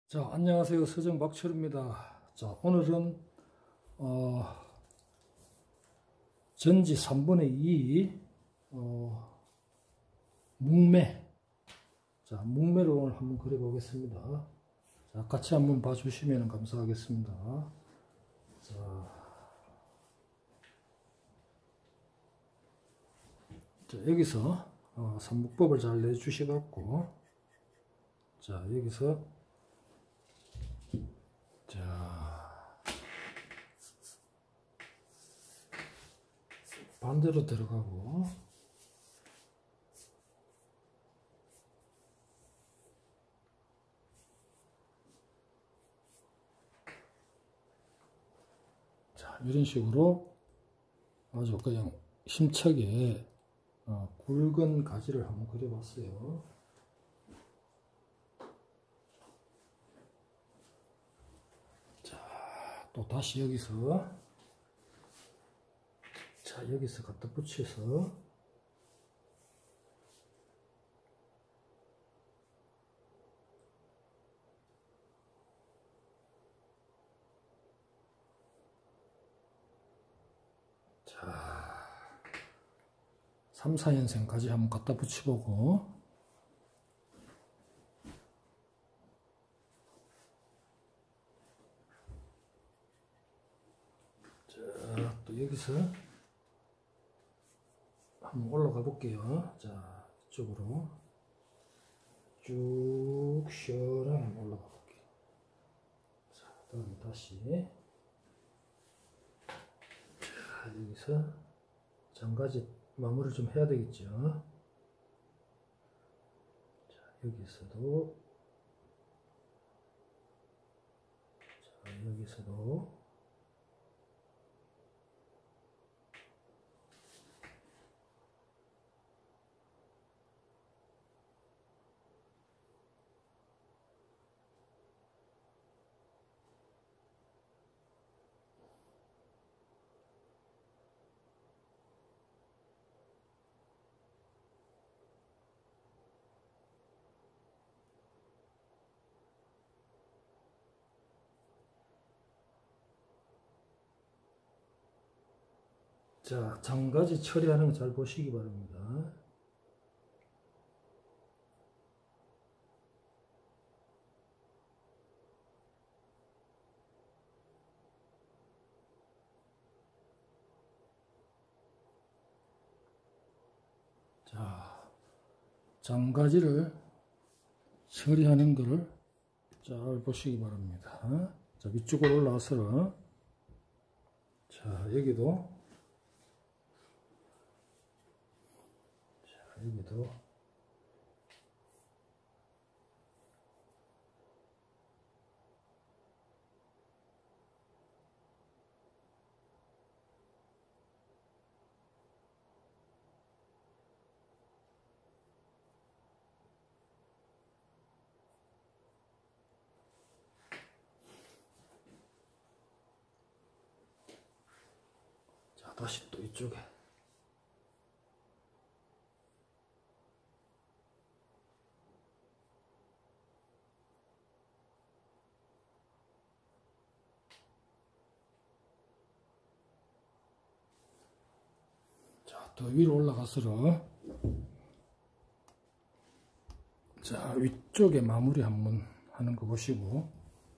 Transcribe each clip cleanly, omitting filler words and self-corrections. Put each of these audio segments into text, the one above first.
자, 안녕하세요. 서정 박철입니다. 자, 오늘은 전지 3분의 2 묵매. 자, 묵매를 오늘 한번 그려 보겠습니다. 자, 같이 한번 봐주시면 감사하겠습니다. 자, 여기서 삼묵법을 잘 내주셔갖고, 자, 여기서 반대로 들어가고, 자, 이런 식으로 아주 그냥 힘차게 굵은 가지를 한번 그려봤어요. 자, 또 다시 여기서 여기서 갖다 붙여서 자 3, 4년생까지 한번 갖다 붙여보고, 자, 또 여기서 한번 올라가 볼게요. 자, 이쪽으로 쭉 시원하게 한번 올라가 볼게요. 자, 다음에 다시 자, 여기서 장가지 마무리를 좀 해야 되겠죠. 자, 여기서도 자, 여기서도 자, 장가지 처리하는 거 잘 보시기 바랍니다. 자, 장가지를 처리하는 거를 잘 보시기 바랍니다. 자, 위쪽으로 올라와서 자, 여기도 자, 다시 또 이쪽에 자, 더 위로 올라가서 자, 위쪽에 마무리 한번 하는 거 보시고,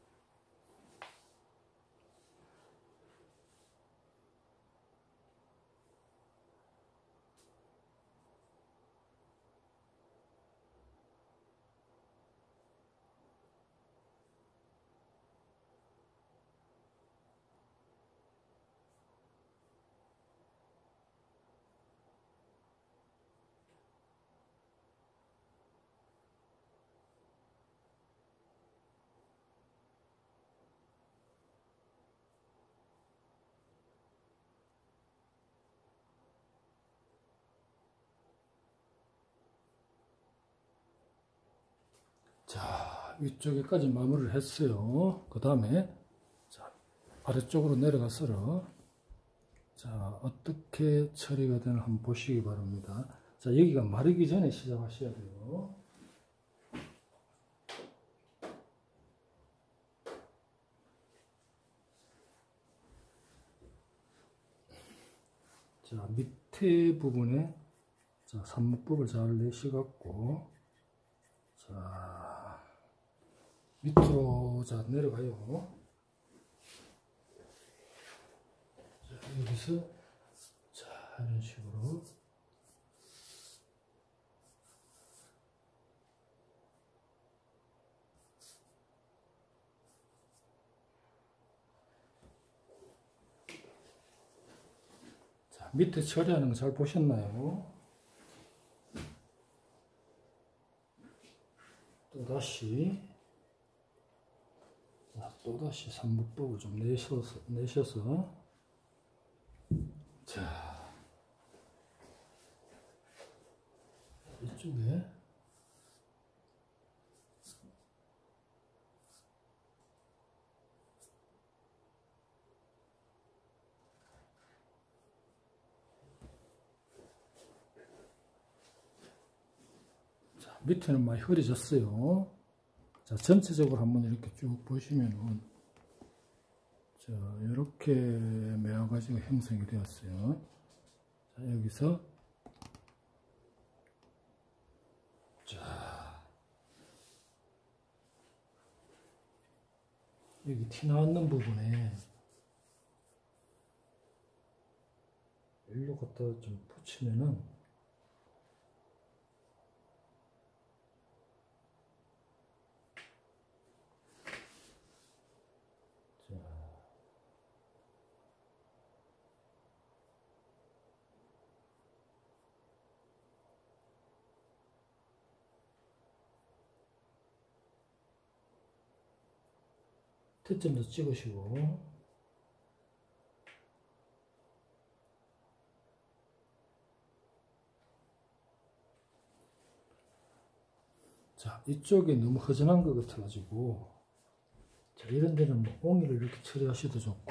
자, 위쪽에까지 마무리를 했어요. 그 다음에 자, 아래쪽으로 내려가서 자, 어떻게 처리가 되나 한번 보시기 바랍니다. 자, 여기가 마르기 전에 시작하셔야 돼요. 자, 밑에 부분에 자, 삽목법을 잘 내셔갖고 자, 밑으로 자, 내려가요. 자, 여기서 자, 이런 식으로 자, 밑에 처리하는 거 잘 보셨나요? 또다시 삽목법을 좀 내셔서 자, 이쪽에 자, 밑에는 많이 흐려졌어요. 자, 전체적으로 한번 이렇게 쭉 보시면은 자, 이렇게 매화가지가 형성이 되었어요. 자, 여기서 자, 여기 티 나왔는 부분에 일로 갖다 좀 붙이면은 태점도 찍으시고 자, 이쪽이 너무 허전한 것 같아 가지고 자, 이런 데는 뭐 옹이를 이렇게 처리하셔도 좋고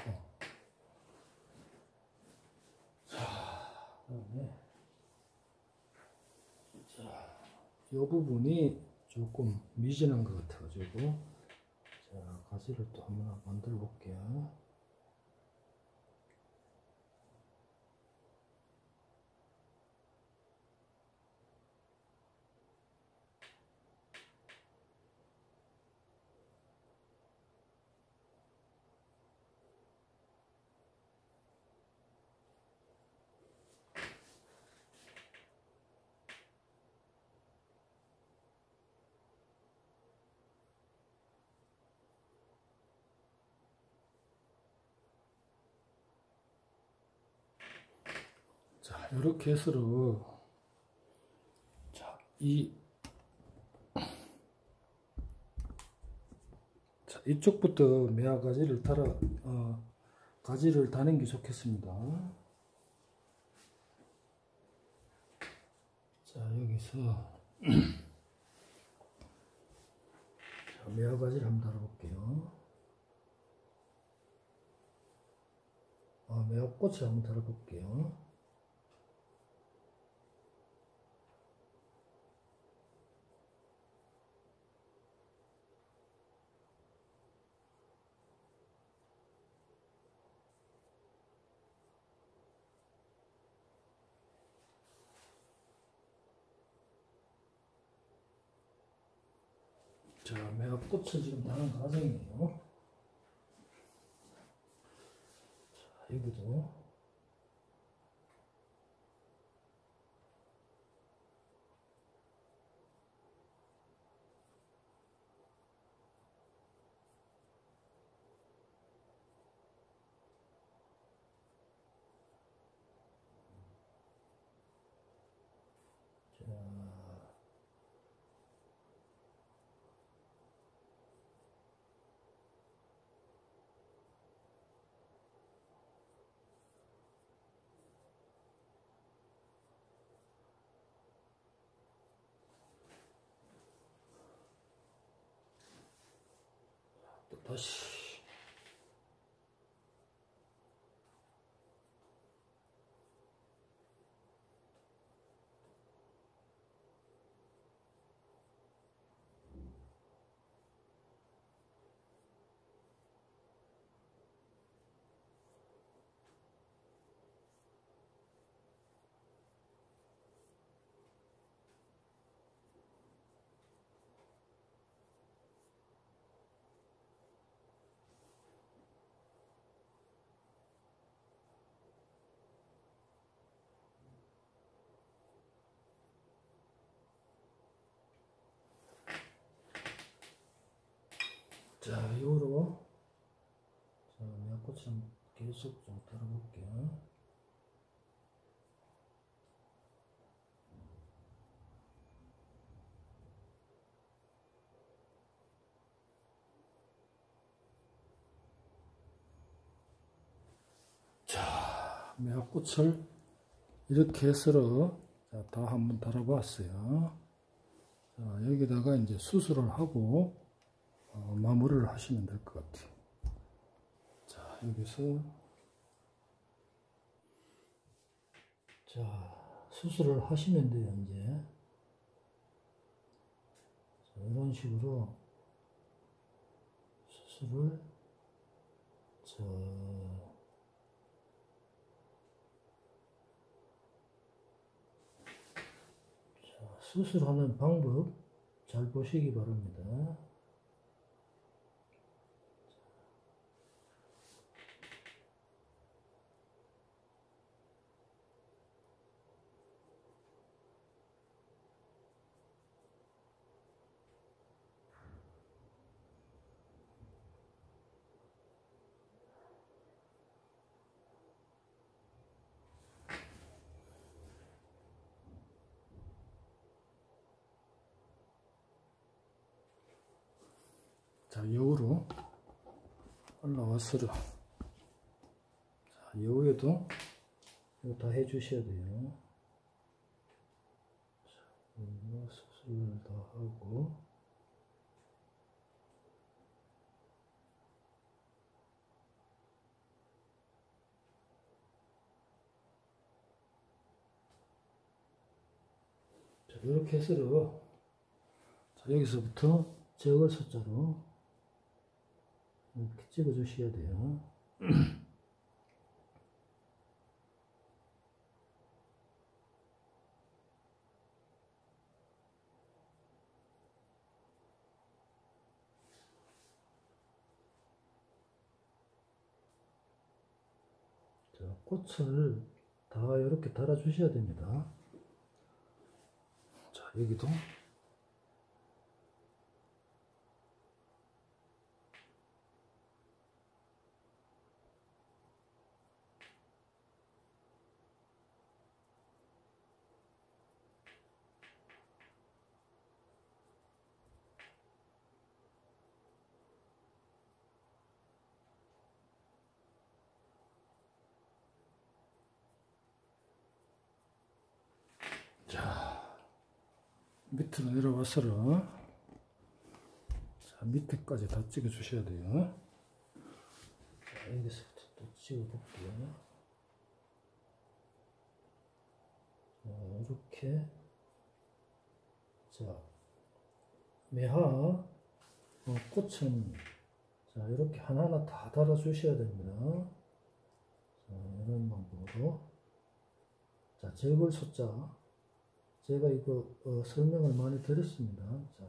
자, 그다음에 자, 이 부분이 조금 미진한 것 같아 가지고 자, 가지를 또 한번 만들어 볼게요. 자, 이렇게 해서로 자, 자, 이쪽부터 매화 가지를 가지를 다는 게 좋겠습니다. 자, 여기서 자, 매화 가지를 한번 달아볼게요. 매화 꽃을 한번 달아볼게요. 자, 매화 꽃을 지금 다는 과정이에요. 자, 여기도 또 다시 자, 이후로 자, 매화꽃을 계속 좀 달아볼게요. 자, 매화꽃을 이렇게 해서 다 한번 달아봤어요. 자, 여기다가 이제 수술을 하고 마무리를 하시면 될 것 같아요. 자, 여기서 자, 수술을 하시면 돼요. 이제 자, 이런 식으로 수술을 자, 수술하는 방법 잘 보시기 바랍니다. 자, 여우로 올라왔어요. 자, 여우에도 이거 다 해주셔야 돼요. 자, 이거 수술을 다 하고 자, 이렇게 해서 자, 여기서부터 제거 숫자로 이렇게 찍어 주셔야 돼요. 자, 꽃을 다 이렇게 달아 주셔야 됩니다. 자, 여기도 자, 밑으로 내려와서라. 자, 밑에까지 다 찍어 주셔야 돼요. 자, 여기서부터 또 찍어 볼게요. 자, 이렇게 자, 매화 꽃은 자, 이렇게 하나하나 다 달아 주셔야 됩니다. 자, 이런 방법으로 자, 제걸 숫자 제가 이거 설명을 많이 드렸습니다. 자,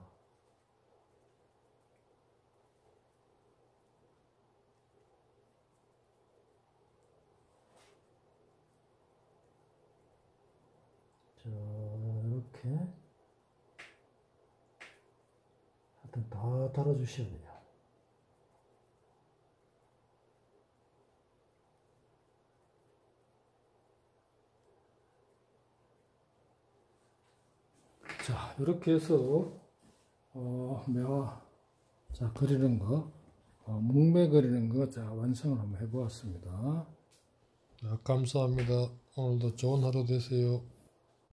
자, 이렇게 하여튼 다 달아주셔야 돼요. 자, 이렇게 해서 매화 자, 그리는 거 묵매 그리는 거 자, 완성을 한번 해보았습니다. 감사합니다. 오늘도 좋은 하루 되세요.